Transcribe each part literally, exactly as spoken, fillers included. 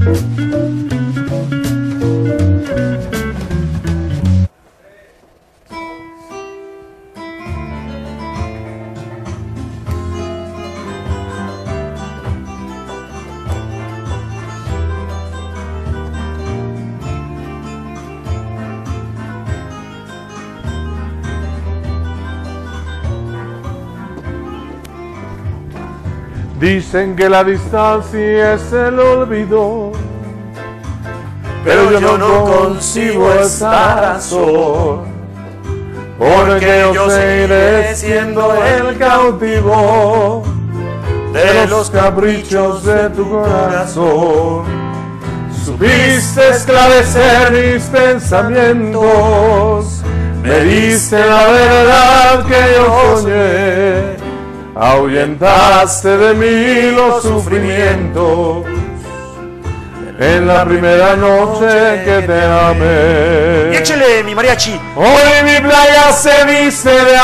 Dicen que la distancia es el olvido, pero yo no, no concibo esta razón, porque yo seguiré siendo el cautivo de los caprichos de tu corazón. Supiste esclarecer mis pensamientos, me diste la verdad que yo soñé. Ahuyentaste de mí los sufrimientos en la primera noche que te amé. Y échale mi mariachi. Hoy mi playa se viste de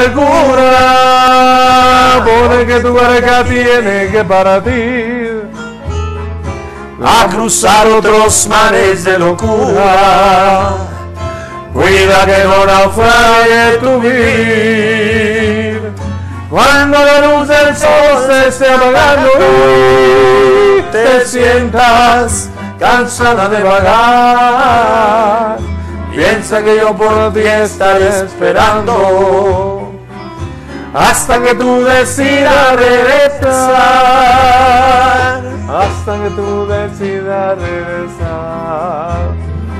amargura, porque tu barca tiene que partir a cruzar otros mares de locura. Cuida que no naufrague tu vida. Cuando la luz del sol se esté apagando y te sientas cansada de vagar, piensa que yo por ti estaré esperando hasta que tú decidas regresar, hasta que tú decidas regresar.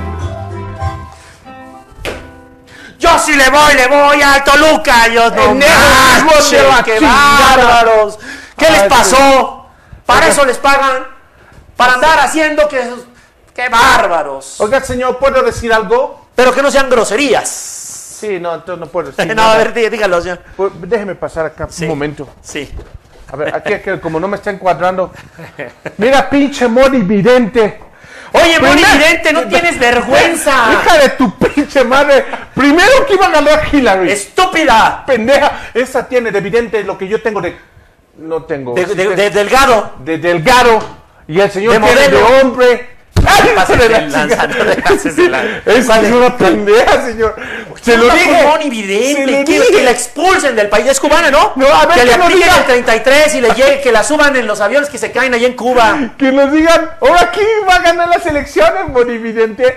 Yo sí le voy, le voy a Toluca. Yo no manches, qué bárbaros. ¿Qué les pasó? Para eso les pagan. Para andar haciendo que... ¡Qué bárbaros! Oiga, señor, ¿puedo decir algo? Pero que no sean groserías. Sí, no, entonces no puedo decir No, nada. a ver, dígalo, señor. Pues, déjeme pasar acá Sí. un momento. Sí. A ver, aquí, aquí, como no me está encuadrando. Mira, pinche monividente. Oye, Primer- monividente, no tienes vergüenza. Hija de tu pinche madre. Primero que iba a ganar Hillary. ¡Estúpida! Pendeja. Esa tiene de vidente lo que yo tengo de... No tengo. De, de- de delgado. de delgado. Y el señor De tiene de modelo. hombre. ¡Ay, Pases hijo de de la lanza, chingada! no te pases de lanza. Es ¿Cuál es? una pendeja, señor. Se lo dije. Se Monividente. lo Que, dije. que la expulsen del país. Es cubana, ¿no? No, a ver, que le que lo apliquen diga. el treinta y tres y le llegue, que la suban en los aviones que se caen allá en Cuba. Que nos digan, ahora quién va a ganar las elecciones, monividente.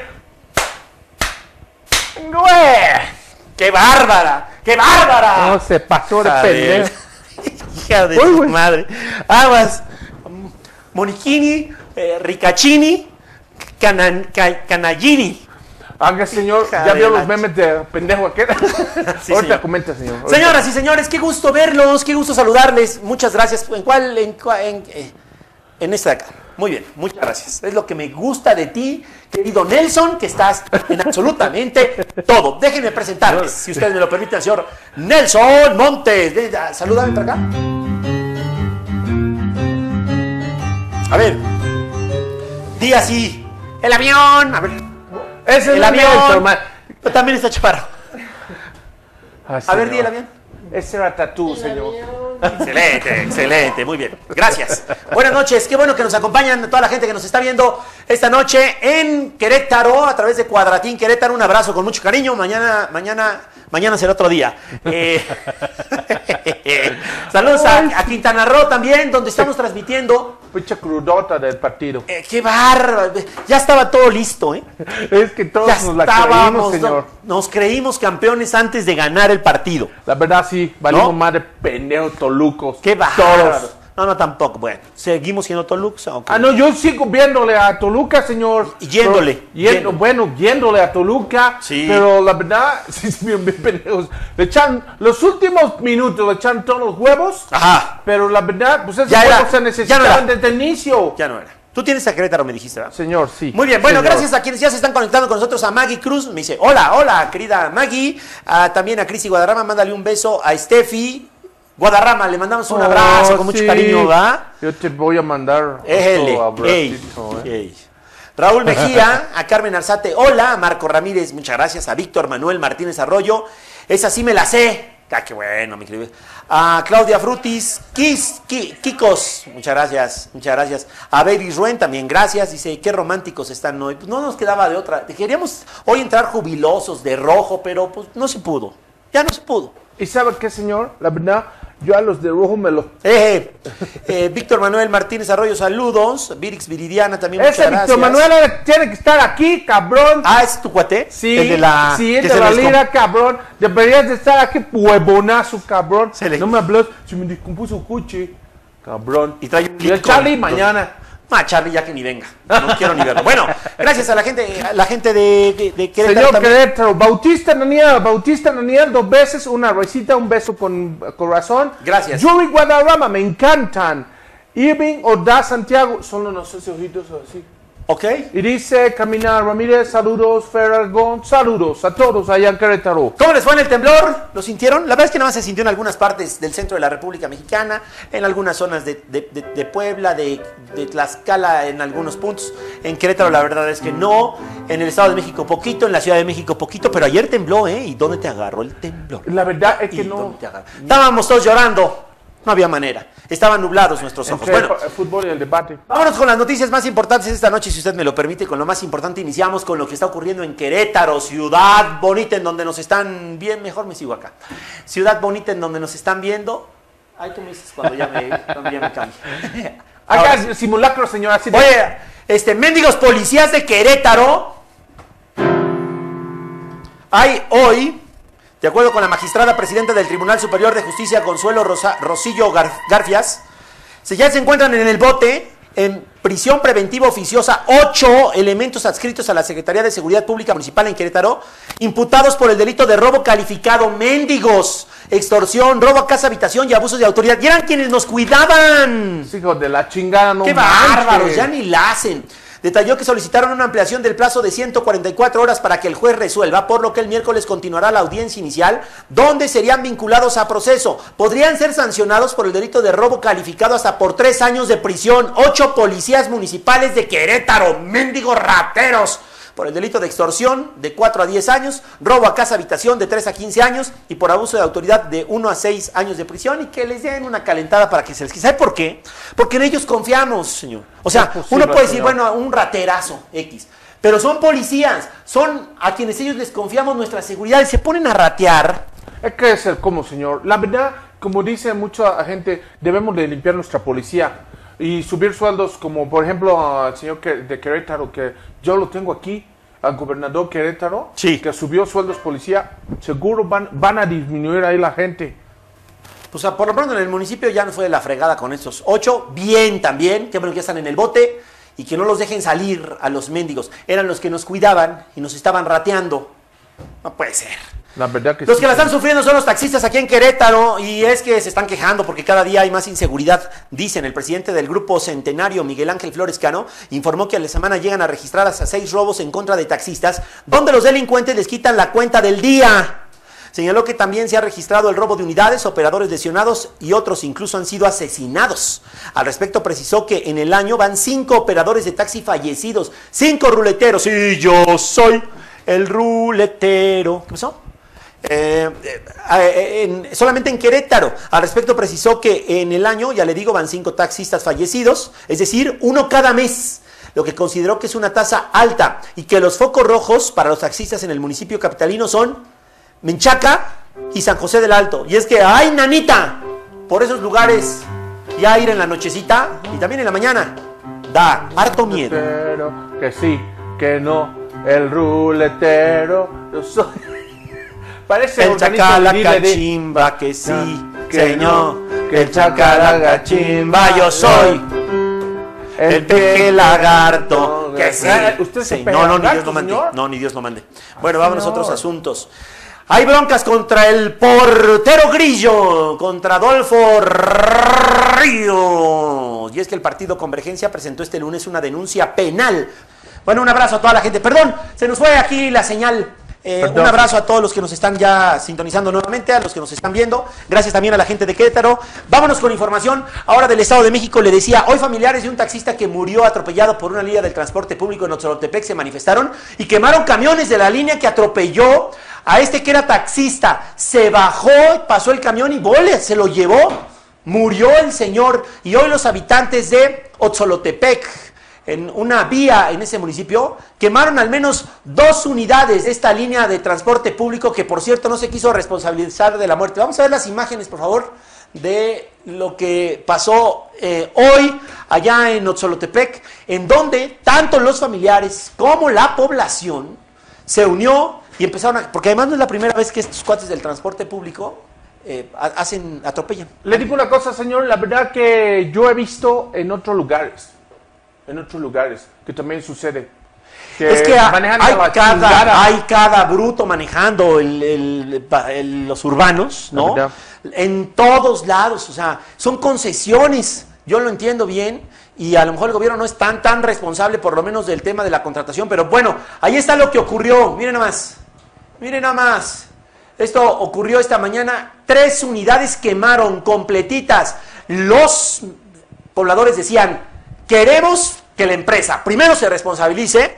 Güey. ¡Qué bárbara! ¡Qué bárbara! No, se pasó de Hija pendeja. Hija de Uy, tu güey. madre. Aguas. Monichini, eh, Riccacini, Canan, ca, Canallini. Haga, señor, Hija ya de vio la los memes de pendejo aquel. Sí, Ahorita señor. comenta, señor. Ahorita. Señoras y señores, qué gusto verlos, qué gusto saludarles. Muchas gracias. ¿En cuál? En, cua- en, eh, en esta de acá. Muy bien, muchas gracias. Es lo que me gusta de ti, querido Nelson, que estás en absolutamente todo. Déjenme presentarles, si ustedes me lo permiten, señor Nelson Montes. Ven, ah, salúdame para acá. A ver, di así. El avión. A ver, Ese el es avión. Nelson, man. Pero también está chaparro. Ah, A ver, señor. di el avión. Ese era tatú, señor. Excelente, excelente, muy bien. Gracias. Buenas noches, qué bueno que nos acompañan toda la gente que nos está viendo esta noche en Querétaro, a través de Cuadratín Querétaro. Un abrazo con mucho cariño. Mañana, mañana, mañana será otro día. Eh, saludos a, a Quintana Roo también, donde estamos transmitiendo. Pinche crudota del partido. Eh, qué bárbaro. Ya estaba todo listo, ¿eh? Es que todos Ya nos la creímos, estábamos, señor. no- nos creímos campeones antes de ganar el partido. La verdad, sí, valimos ¿No? más de pendejo tolucos. Qué bárbaro. Todos. No, no, tampoco. Bueno, seguimos siendo Toluca. ¿O qué? Ah, no, yo sigo viéndole a Toluca, señor. Y yéndole, Pero- yendo- yéndole. Bueno, yéndole a Toluca. Sí. Pero la verdad, sí, sí, bien, bien pendejos. Le echan, los últimos minutos le echan todos los huevos. Ajá. Pero la verdad, pues esos Ya era, huevos se ya no necesitaban era. desde el inicio. Ya no era. Tú tienes a Querétaro, me dijiste, ¿verdad? Señor, sí. Muy bien, bueno, Señor. gracias a quienes ya se están conectando con nosotros. A Maggie Cruz, me dice, hola, hola, querida Maggie. Ah, también a Cris Guadarrama, mándale un beso. A Steffi Guadarrama, le mandamos un Oh, abrazo con mucho sí. cariño, ¿va? Yo te voy a mandar Éjele, otro ey, abracito, eh. ey. Raúl Mejía, a Carmen Arzate, hola. A Marco Ramírez, muchas gracias. A Víctor Manuel Martínez Arroyo, esa sí me la sé. Ah, qué bueno, mi querido. A Claudia Frutis, Kis, Ki, Kikos, muchas gracias, muchas gracias. A Baby Ruen también, gracias. Dice, qué románticos están hoy. Pues no nos quedaba de otra. Queríamos hoy entrar jubilosos, de rojo, pero pues no se pudo. Ya no se pudo. ¿Y sabe qué, señor? La verdad, yo a los de rojo me los... Eh, eh, Víctor Manuel Martínez Arroyo, saludos. Virix Viridiana también, Ese muchas Víctor gracias. Manuel tiene que estar aquí, cabrón. Ah, ¿es tu cuate? Sí, el de la, sí, es que de se la les lira, cabrón. Deberías de estar aquí, huevonazo, cabrón. Se le- No me hablas, se me descompuso el coche, cabrón. Y trae un Y el Lincoln. Charlie mañana. Ah, Charlie, ya que ni venga. No quiero ni verlo. Bueno, gracias a la gente, a la gente de, de, de Querétaro Señor también. Querétaro, Bautista Daniel, Bautista Daniel, dos veces, una recita, un beso con corazón. Gracias. Yuri Guadarrama, me encantan. Irving Ordaz Santiago, solo no sé si ojitos así. Ok. Y dice Camina Ramírez, saludos, Ferragón, saludos a todos allá en Querétaro. ¿Cómo les fue en el temblor? ¿Lo sintieron? La verdad es que nada más se sintió en algunas partes del centro de la República Mexicana, en algunas zonas de, de, de, de Puebla, de, de Tlaxcala, en algunos puntos. En Querétaro la verdad es que no. En el Estado de México poquito, en la Ciudad de México poquito, pero ayer tembló, ¿eh? ¿Y dónde te agarró el temblor? La verdad es ¿Y que no. dónde te agarró? Estábamos todos llorando. No había manera. Estaban nublados nuestros ojos. Entre Bueno, el fútbol y el debate. vámonos con las noticias más importantes esta noche, si usted me lo permite. Con lo más importante iniciamos con lo que está ocurriendo en Querétaro, ciudad bonita en donde nos están viendo. Mejor me sigo acá. Ciudad bonita en donde nos están viendo. Ay, tú me dices cuando ya me, cuando ya me cambie. Ahora Haga sí. simulacro, señora. Así de- Oye, este, mendigos policías de Querétaro. Hay hoy, de acuerdo con la magistrada presidenta del Tribunal Superior de Justicia, Consuelo Rosa, Rosillo Gar, Garfias, se ya se encuentran en el bote, en prisión preventiva oficiosa, ocho elementos adscritos a la Secretaría de Seguridad Pública Municipal en Querétaro, imputados por el delito de robo calificado, mendigos, extorsión, robo a casa, habitación y abusos de autoridad. Y eran quienes nos cuidaban. Hijos de la chingada, no ¡Qué manches. bárbaros! Ya ni la hacen. Detalló que solicitaron una ampliación del plazo de ciento cuarenta y cuatro horas para que el juez resuelva, por lo que el miércoles continuará la audiencia inicial, donde serían vinculados a proceso. Podrían ser sancionados por el delito de robo calificado hasta por tres años de prisión. Ocho policías municipales de Querétaro, mendigos rateros, por el delito de extorsión de cuatro a diez años, robo a casa habitación de tres a quince años y por abuso de autoridad de uno a seis años de prisión, y que les den una calentada para que se les quite. ¿Sabe por qué? Porque en ellos confiamos, señor. O sea, Es posible, uno puede decir, señor. bueno, un raterazo X, pero son policías, son a quienes ellos les confiamos nuestra seguridad y se ponen a ratear. Es que es el cómo, señor. La verdad, como dice mucha gente, debemos de limpiar nuestra policía y subir sueldos, como por ejemplo al señor que- de Querétaro, que yo lo tengo aquí, al gobernador Querétaro, Sí. que subió sueldos policía. Seguro van, van a disminuir ahí la gente. Pues a- por lo pronto en el municipio ya no fue de la fregada con estos ocho. Bien también, que bueno que están en el bote y que no los dejen salir a los mendigos. Eran los que nos cuidaban y nos estaban rateando. No puede ser. La verdad que Los sí, que la están señor. sufriendo son los taxistas aquí en Querétaro, y es que se están quejando porque cada día hay más inseguridad. Dicen, el presidente del Grupo Centenario, Miguel Ángel Flores Cano, informó que a la semana llegan a registrar hasta seis robos en contra de taxistas, donde los delincuentes les quitan la cuenta del día. Señaló que también se ha registrado el robo de unidades, operadores lesionados y otros incluso han sido asesinados. Al respecto precisó que en el año van cinco operadores de taxi fallecidos, cinco ruleteros. Y yo soy el ruletero. ¿Qué pasó? Eh, eh, eh, en- solamente en Querétaro. Al respecto precisó que en el año, ya le digo, van cinco taxistas fallecidos, es decir, uno cada mes, lo que consideró que es una tasa alta, y que los focos rojos para los taxistas en el municipio capitalino son Menchaca y San José del Alto. Y es que, ¡ay, nanita! Por esos lugares ya ir en la nochecita y también en la mañana da harto miedo. Pero que sí, que no, el ruletero, yo soy... Parece El organista chacalaca de- de- chimba, que sí, que señor. no, Que el chacalaca chimba, yo soy. El peje lagarto, que sí. ¿Usted se Sí, pega no, no, ni lagarto, Dios lo mande. señor? No, ni Dios lo mande. Bueno, vámonos a señor. otros asuntos. Hay broncas contra el portero Grillo, contra Adolfo Ríos. Y es que el partido Convergencia presentó este lunes una denuncia penal. Bueno, un abrazo a toda la gente. Perdón, se nos fue aquí la señal. Eh, un abrazo a todos los que nos están ya sintonizando nuevamente, a los que nos están viendo. Gracias también a la gente de Querétaro. Vámonos con información ahora del Estado de México. Le decía, hoy familiares de un taxista que murió atropellado por una línea del transporte público en Otzolotepec se manifestaron y quemaron camiones de la línea que atropelló a este que era taxista. Se bajó, pasó el camión y ¡vole! Se lo llevó. Murió el señor. Y hoy los habitantes de Otzolotepec, en una vía en ese municipio, quemaron al menos dos unidades de esta línea de transporte público que, por cierto, no se quiso responsabilizar de la muerte. Vamos a ver las imágenes, por favor, de lo que pasó eh, hoy allá en Otzolotepec, en donde tanto los familiares como la población se unió y empezaron a... Porque además no es la primera vez que estos cuates del transporte público eh, hacen, atropellan. Le digo una cosa, señor, la verdad que yo he visto en otros lugares, en otros lugares, que también sucede. Que es que hay cada, chingada. hay cada bruto manejando el, el, el, los urbanos, ¿no? En todos lados, o sea, son concesiones, yo lo entiendo bien, y a lo mejor el gobierno no es tan, tan responsable, por lo menos del tema de la contratación, pero bueno, ahí está lo que ocurrió, miren nada más, miren nada más, esto ocurrió esta mañana, tres unidades quemaron completitas, los pobladores decían, queremos que la empresa primero se responsabilice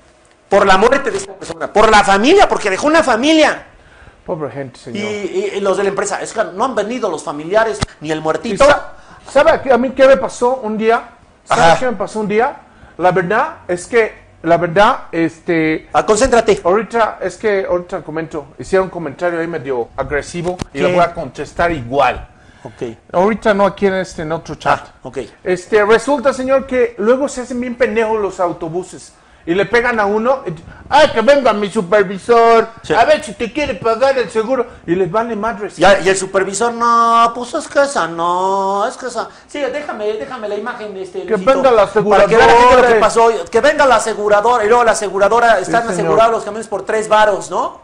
por la muerte de esta persona, por la familia, porque dejó una familia. Pobre gente, señor. Y, y los de la empresa, es que no han venido los familiares ni el muertito. Sa ¿Sabe a mí qué me pasó un día? ¿Sabe qué me pasó un día? La verdad es que, la verdad, este... Ah, concéntrate. Ahorita, es que, ahorita comento, hicieron un comentario ahí medio agresivo y ¿Qué? lo voy a contestar igual. Okay. Ahorita no aquí en este, en otro chat. Ah, okay. Este, resulta, señor, que luego se hacen bien pendejos los autobuses y le pegan a uno. ¡Ay, que venga mi supervisor! Sí. A ver si te quiere pagar el seguro. Y les vale madres. Y, y el supervisor, no, pues es que esa no, es que esa. Sí, déjame, déjame la imagen de este. Que venga la aseguradora. Para que vean la gente lo que pasó. Que venga la aseguradora. Y luego la aseguradora, están sí, asegurados los camiones por tres varos, ¿no?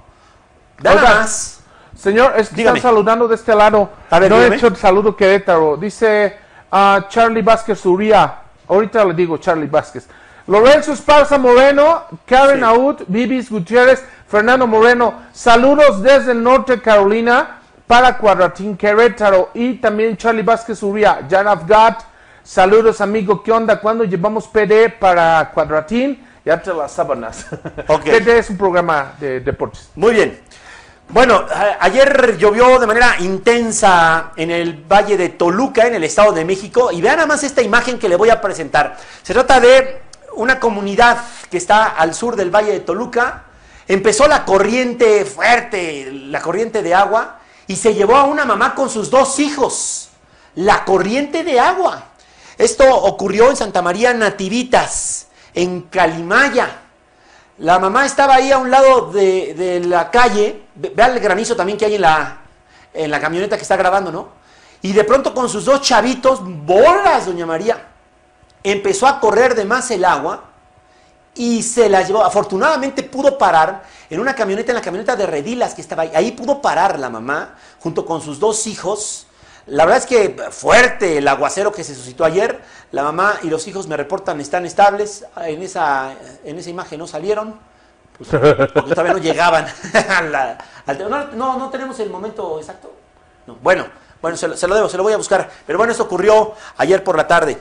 Da nada más. Señor, es que Dígame. están saludando de este lado. A ver, no dígame. he hecho el saludo Querétaro. Dice uh, Charlie Vázquez Uría. Ahorita le digo Charlie Vázquez. Lorenzo Esparza Moreno, Karen sí. Aud, Bibis Gutiérrez, Fernando Moreno. Saludos desde el norte de Carolina para Cuadratín Querétaro. Y también Charlie Vázquez Uría, Jan Afgat. Saludos, amigo. ¿Qué onda? ¿Cuándo llevamos P D para Cuadratín? Ya te las sábanas. Okay. P D es un programa de deportes. Muy bien. Bueno, ayer llovió de manera intensa en el Valle de Toluca, en el Estado de México, y vean nada más esta imagen que le voy a presentar. Se trata de una comunidad que está al sur del Valle de Toluca. Empezó la corriente fuerte, la corriente de agua, y se llevó a una mamá con sus dos hijos. La corriente de agua. Esto ocurrió en Santa María Nativitas, en Calimaya. La mamá estaba ahí a un lado de, de la calle, vean el granizo también que hay en la, en la camioneta que está grabando, ¿no? Y de pronto con sus dos chavitos, bolas, doña María, empezó a correr de más el agua y se la llevó. Afortunadamente pudo parar en una camioneta, en la camioneta de Redilas que estaba ahí. Ahí pudo parar la mamá junto con sus dos hijos. La verdad es que fuerte el aguacero que se suscitó ayer. La mamá y los hijos me reportan están estables. En esa, en esa imagen no salieron, pues, porque todavía no llegaban. a la, al, no, no, no tenemos el momento exacto. No. Bueno, bueno se, lo, se lo debo, se lo voy a buscar. Pero bueno, esto ocurrió ayer por la tarde.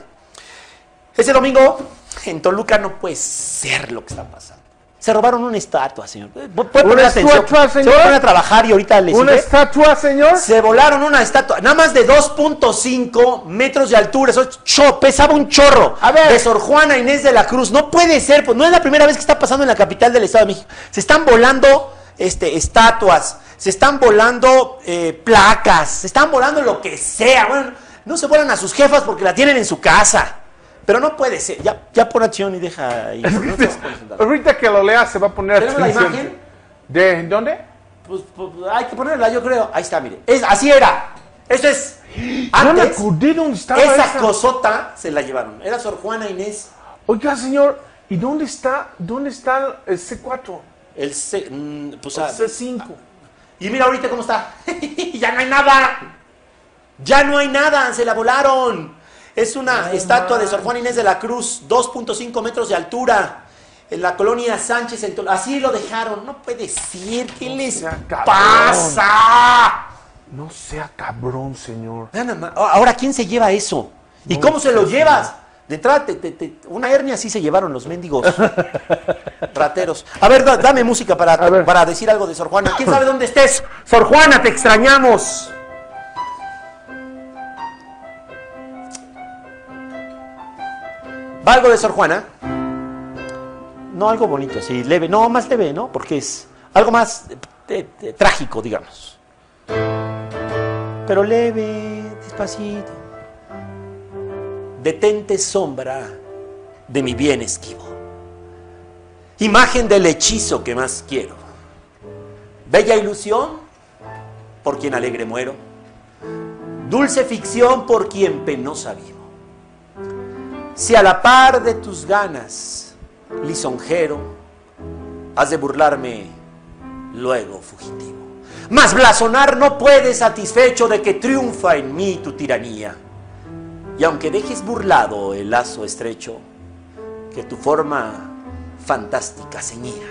Ese domingo en Toluca no puede ser lo que está pasando. Se robaron una estatua, señor. ¿Una estatua, señor? Se van a trabajar y ahorita les ¿Una sigue. estatua, señor? Se volaron una estatua, nada más de dos punto cinco metros de altura. Eso cho, pesaba un chorro. A ver. De Sor Juana Inés de la Cruz. No puede ser, pues no es la primera vez que está pasando en la capital del Estado de México. Se están volando este, estatuas, se están volando eh, placas, se están volando lo que sea. Bueno, no se vuelan a sus jefas porque la tienen en su casa. Pero no puede ser. Ya, ya pon acción y deja ahí. No ahorita que lo lea se va a poner ¿tenemos la imagen? ¿De dónde? Pues, pues hay que ponerla, yo creo. Ahí está, mire. Es, así era. Esto es. Antes, no me acordé dónde estaba esa, esa cosota se la llevaron. Era Sor Juana Inés. Oiga, señor, ¿y dónde está, dónde está el C cuatro? El C, mm, pues, el C cinco. Y mira ahorita cómo está. Ya no hay nada. Ya no hay nada. Se la volaron. Es una Ay, estatua man. de Sor Juana Inés de la Cruz, dos punto cinco metros de altura. en la colonia Sánchez, en Tol- así lo dejaron. No puede ser, ¿qué No les sea cabrón. pasa? No sea cabrón, señor. Vean nada más. Ahora, ¿quién se lleva eso? ¿Y No cómo se sé, lo señor. llevas? De entrada, te- te- te- una hernia sí se llevaron los mendigos rateros. A ver, da- dame música para, A ver. para decir algo de Sor Juana. ¿Quién sabe dónde estés? Sor Juana, te extrañamos. ¿Va algo de Sor Juana? No, algo bonito, sí, leve. No, más leve, ¿no? Porque es algo más eh, eh, eh, trágico, digamos. Pero leve, despacito. Detente, sombra de mi bien esquivo. Imagen del hechizo que más quiero. Bella ilusión por quien alegre muero. Dulce ficción por quien penosa vivo. Si a la par de tus ganas, lisonjero, has de burlarme luego fugitivo. Mas blasonar no puedes, satisfecho de que triunfa en mí tu tiranía. Y aunque dejes burlado el lazo estrecho que tu forma fantástica ceñía.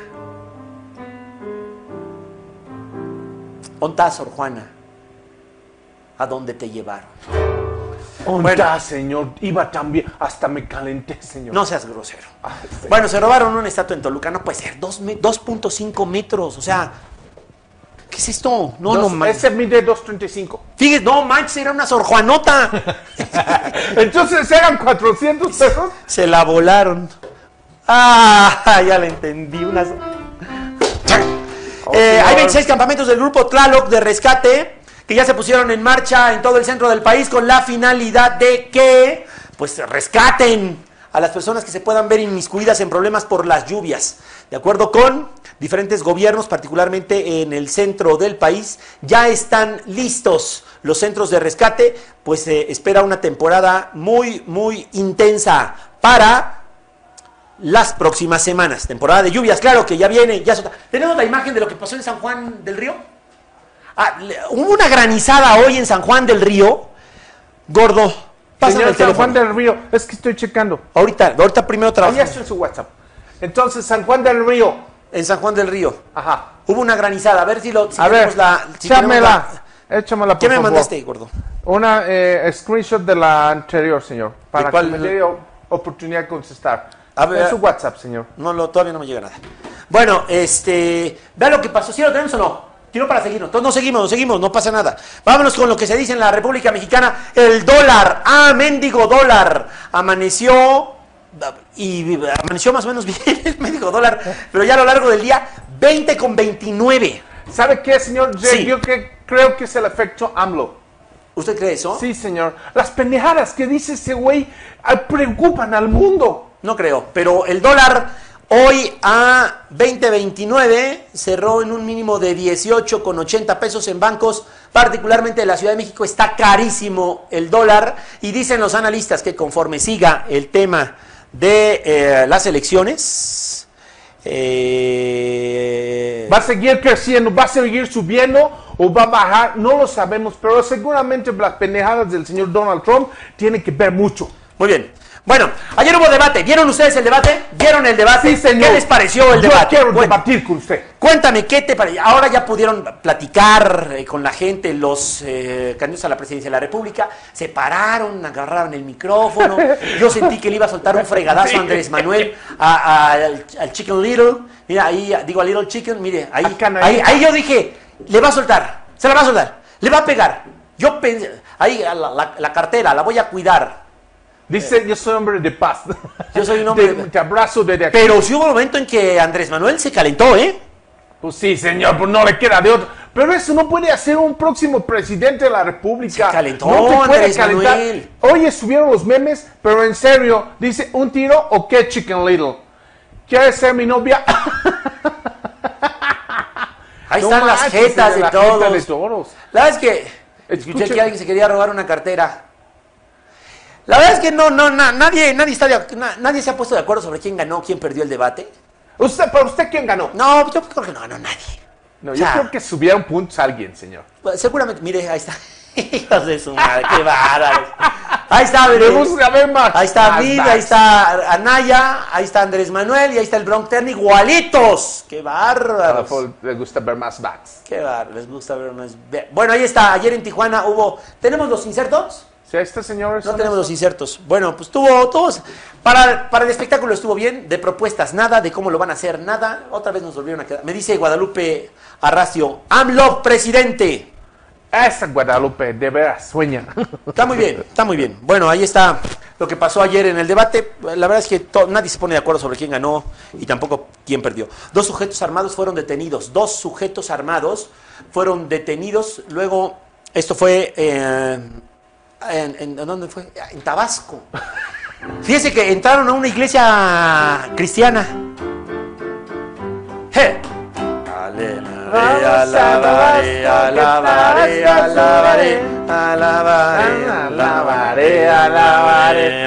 ¿Ontá, Sor Juana? ¿A dónde te llevaron? Onda, señor, iba tan bien. Hasta me calenté, señor. No seas grosero. Ay, señor. Bueno, se robaron una estatua en Toluca, no puede ser, dos punto cinco metros, o sea, ¿qué es esto? No, Dos- no manches. Ese mide dos treinta y cinco. Fíjate, no manches, era una Sor Juanota. Entonces eran cuatrocientos pesos. Se la volaron. Ah, ya la entendí. Unas... Eh, hay veintiséis campamentos del grupo Tlaloc de rescate que ya se pusieron en marcha en todo el centro del país con la finalidad de que pues rescaten a las personas que se puedan ver inmiscuidas en problemas por las lluvias. De acuerdo con diferentes gobiernos, particularmente en el centro del país, ya están listos los centros de rescate, pues se eh, espera una temporada muy, muy intensa para las próximas semanas. Temporada de lluvias, claro que ya viene. Ya so- ¿Tenemos la imagen de lo que pasó en San Juan del Río? Ah, le- hubo una granizada hoy en San Juan del Río. Gordo, pásame Señor el San Juan teléfono. del Río, es que estoy checando. Ahorita, ahorita primero Ahí trabajamos. está en su WhatsApp. Entonces, San Juan del Río. En San Juan del Río. Ajá. Hubo una granizada. A ver si lo si A tenemos ver, la. Si tenemos échamela. la- Échamela, por ¿Qué me favor. mandaste, gordo? Una eh, screenshot de la anterior, señor. Para cuál? que me dé o- oportunidad de contestar. A ver. En su WhatsApp, señor. No, lo, todavía no me llega nada. Bueno, este. Vea lo que pasó. ¿Sí lo tenemos o no? Tiro para seguirnos. Entonces no seguimos, no seguimos, no pasa nada. Vámonos con lo que se dice en la República Mexicana. El dólar. Ah, mendigo dólar. Amaneció. Y amaneció más o menos bien el mendigo dólar. Pero ya a lo largo del día, veinte con veintinueve. ¿Sabe qué, señor? Yo- Sí. Yo que, creo que es el efecto AMLO. ¿Usted cree eso? Sí, señor. Las pendejadas que dice ese güey ah, preocupan al mundo. No creo, pero el dólar hoy a veinte veintinueve cerró en un mínimo de dieciocho con ochenta pesos en bancos, particularmente en la Ciudad de México. Está carísimo el dólar y dicen los analistas que conforme siga el tema de eh, las elecciones, eh, ¿Va a seguir creciendo? ¿Va a seguir subiendo? ¿O va a bajar? No lo sabemos, pero seguramente las pendejadas del señor Donald Trump tienen que ver mucho. muy bien. Bueno, ayer hubo debate. ¿Vieron ustedes el debate? ¿Vieron el debate? Sí, señor. ¿Qué les pareció el Yo debate? quiero Bueno. debatir con usted. Cuéntame, ¿qué te pareció? Ahora ya pudieron platicar eh, con la gente, los eh, candidatos a la presidencia de la República, se pararon, agarraron el micrófono. Yo sentí que le iba a soltar un fregadazo a Andrés Manuel, a- a- al, al Chicken Little. Mira, ahí, digo, a Little Chicken, mire, ahí, A Canadá. ahí, ahí yo dije, le va a soltar, se la va a soltar, le va a pegar. Yo pensé, ahí a la, la- la cartera, la voy a cuidar. Dice, yo soy hombre de paz. Yo soy un hombre de, de- Te abrazo desde aquí. Pero sí hubo un momento en que Andrés Manuel se calentó, ¿eh? Pues sí, señor, pues no le queda de otro. Pero eso no puede hacer un próximo presidente de la República. Se calentó, no te puede Andrés calentar. Manuel. Oye, subieron los memes, pero en serio, dice, ¿un tiro o qué, Chicken Little? ¿Quieres ser mi novia? Ahí No están las manches, jetas de la todos. jeta de todos. La verdad es que escuché Escuche- que alguien se quería robar una cartera. La verdad es que no, no, na- nadie, nadie está de- na- nadie se ha puesto de acuerdo sobre quién ganó, quién perdió el debate. ¿Usted, ¿Para usted quién ganó? No, yo creo que no ganó nadie. No, O yo sea, creo que subieron puntos a alguien, señor. Seguramente, mire, ahí está. Hijos de su madre, qué bárbaros. Ahí está, Me Andrés. gusta ver más. Ahí está más Vid, Max. ahí está Anaya, ahí está Andrés Manuel y ahí está el Bronx Terni, igualitos. ¡Qué A bárbaros! Paul le gusta ver más bats. ¡Qué bárbaros! Les gusta ver unos... Bueno, ahí está, ayer en Tijuana hubo... ¿Tenemos los insertos? Si este señor No tenemos los insertos. Bueno, pues tuvo todos. Para, para el espectáculo estuvo bien. De propuestas nada, de cómo lo van a hacer nada. Otra vez nos volvieron a quedar. Me dice Guadalupe Arracio, AMLO presidente. Esa Guadalupe, de veras, sueña. Está muy bien, está muy bien. Bueno, ahí está lo que pasó ayer en el debate. La verdad es que to- nadie se pone de acuerdo sobre quién ganó y tampoco quién perdió. Dos sujetos armados fueron detenidos. Dos sujetos armados fueron detenidos. Luego, esto fue... Eh, En, en, ¿en ¿Dónde fue? En Tabasco. Fíjese que entraron a una iglesia cristiana. ¡Je! Alabaré, alabaré, alabaré, alabaré, alabaré, Alabaré, alabaré,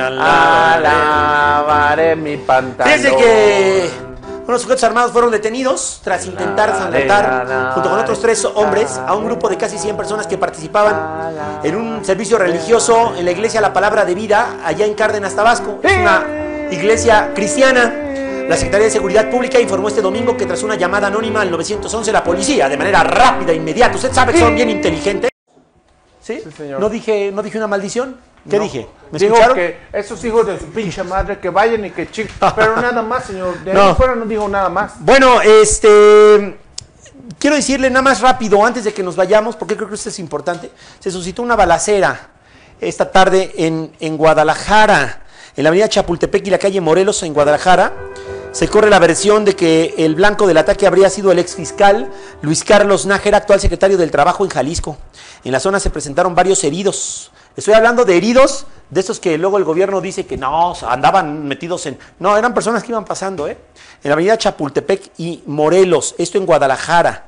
alabaré mi pantalón. Fíjese que unos sujetos armados fueron detenidos tras intentar asaltar junto con otros tres hombres a un grupo de casi cien personas que participaban en un servicio religioso en la iglesia La Palabra de Vida allá en Cárdenas, Tabasco. Es una iglesia cristiana. La Secretaría de Seguridad Pública informó este domingo que tras una llamada anónima al nueve once la policía, de manera rápida e inmediata, usted sabe que son bien inteligentes. ¿Sí? Sí, señor. ¿No dije, no dije una maldición? ¿Qué No. dije? ¿Me Dijo escucharon? que esos hijos de su pinche madre que vayan y que chicos. Pero nada más, señor. De ahí No. fuera no dijo nada más. Bueno, este... Quiero decirle nada más rápido, antes de que nos vayamos, porque creo que esto es importante. Se suscitó una balacera esta tarde en, en Guadalajara, en la avenida Chapultepec y la calle Morelos, en Guadalajara. Se corre la versión de que el blanco del ataque habría sido el ex fiscal Luis Carlos Nájera, actual secretario del Trabajo en Jalisco. En la zona se presentaron varios heridos. Estoy hablando de heridos, de estos que luego el gobierno dice que no, andaban metidos en... No, eran personas que iban pasando, ¿eh? En la avenida Chapultepec y Morelos, esto en Guadalajara.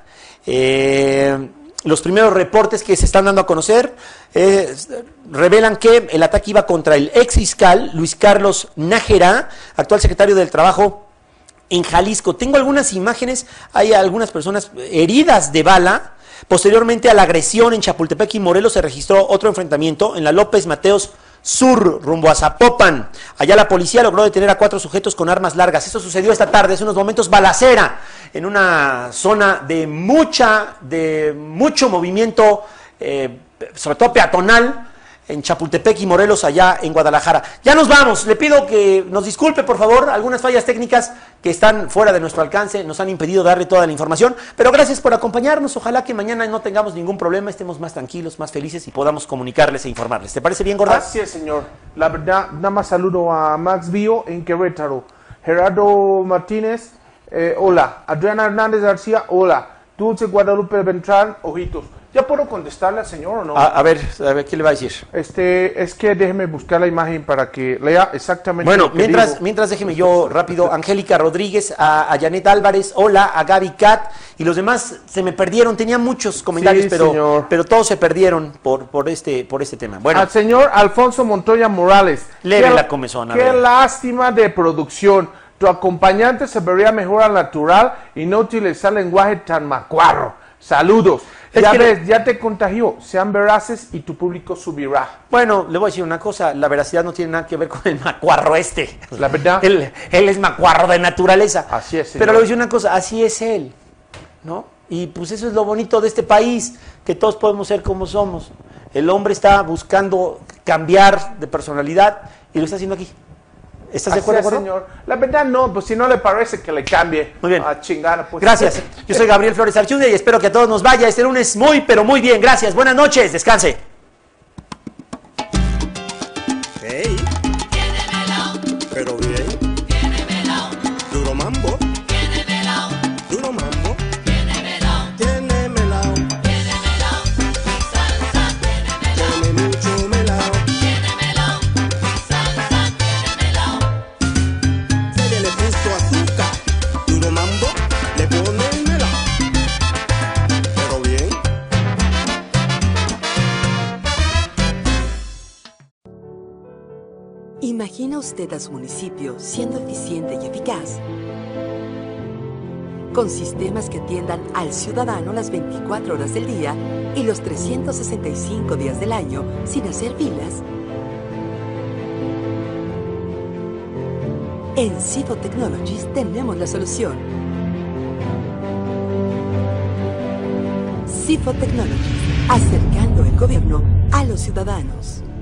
Eh, los primeros reportes que se están dando a conocer eh, revelan que el ataque iba contra el ex fiscal Luis Carlos Nájera, actual secretario del Trabajo en Jalisco. Tengo algunas imágenes, hay algunas personas heridas de bala. Posteriormente a la agresión en Chapultepec y Morelos se registró otro enfrentamiento en la López Mateos Sur, rumbo a Zapopan. Allá la policía logró detener a cuatro sujetos con armas largas. Eso sucedió esta tarde, hace unos momentos, balacera, en una zona de mucha, de mucho movimiento, eh, sobre todo peatonal, en Chapultepec y Morelos, allá en Guadalajara. Ya nos vamos, le pido que nos disculpe, por favor, algunas fallas técnicas que están fuera de nuestro alcance, nos han impedido darle toda la información, pero gracias por acompañarnos, ojalá que mañana no tengamos ningún problema, estemos más tranquilos, más felices y podamos comunicarles e informarles. ¿Te parece bien, Gorda? Así es, señor. La verdad, nada más saludo a Max Bio en Querétaro. Gerardo Martínez, eh, hola. Adriana Hernández García, hola. Dulce Guadalupe Beltrán, ojitos. ¿Ya puedo contestarle al señor o no? A, a ver, a ver, ¿qué le va a decir? Este, es que déjeme buscar la imagen para que lea exactamente Bueno, lo que mientras, digo. mientras déjeme yo rápido, Angélica Rodríguez, a, a Janet Álvarez, hola, a Gaby Cat, y los demás se me perdieron, tenía muchos comentarios, Sí, pero, señor. pero todos se perdieron por, por, este, por este tema. Bueno, Al señor Alfonso Montoya Morales. Leve Qué- la comezón, a Qué ver. lástima de producción. Tu acompañante se vería mejor al natural y no utilizar lenguaje tan macuarro. Saludos. Es Ya que ves, ya te contagió. Sean veraces y tu público subirá. bueno, le voy a decir una cosa, la veracidad no tiene nada que ver con el macuarro este. La verdad. Él, él es macuarro de naturaleza. Así es, señor. Pero le voy a decir una cosa, así es él, ¿no? Y pues eso es lo bonito de este país, que todos podemos ser como somos. El hombre está buscando cambiar de personalidad y lo está haciendo aquí. ¿Estás de Así acuerdo, es, gordo? señor. La verdad no, pues si no le parece que le cambie. Muy bien. A chingar, pues. Gracias. Yo soy Gabriel Flores Archundia y espero que a todos nos vaya este lunes muy, pero muy bien. Gracias. Buenas noches. Descanse. Hey, pero bien. Duro mambo. Duro mambo. Tiene melao. Tiene mucho melao. Se le puso azúcar. Duro mambo le pone melao. Pero bien. ¿Imagina usted a su municipio siendo eficiente y eficaz? Con sistemas que atiendan al ciudadano las veinticuatro horas del día y los trescientos sesenta y cinco días del año sin hacer filas. En Cifo Technologies tenemos la solución. Cifo Technologies, acercando el gobierno a los ciudadanos.